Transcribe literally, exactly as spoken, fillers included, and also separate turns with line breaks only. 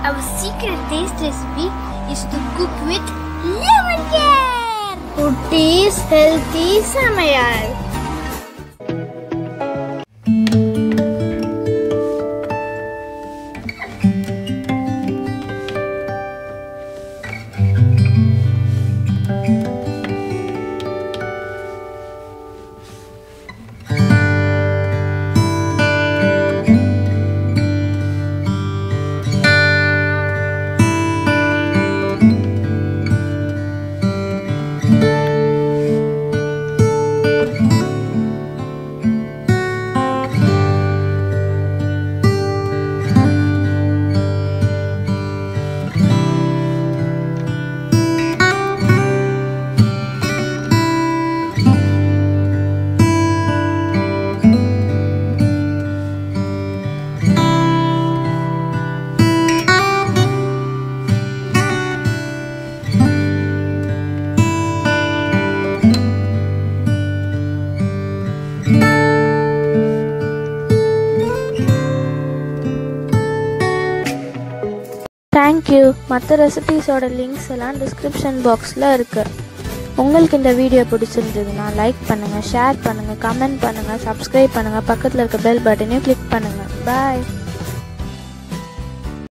Our secret taste recipe is to cook with lemon care. Kutti's healthy samayal.
Thank you. மற்ற ரெசிபீஸோட links எல்லாம் description பாக்ஸில் இருக்குது. உங்களுக்கு இந்த வீடியோ பிடிச்சிருந்ததுன்னா லைக் பண்ணுங்கள், ஷேர் பண்ணுங்கள், கமெண்ட் பண்ணுங்கள், சப்ஸ்கிரைப் பண்ணுங்கள், பக்கத்தில் இருக்க பெல் பட்டனையும் கிளிக் பண்ணுங்கள். பாய்.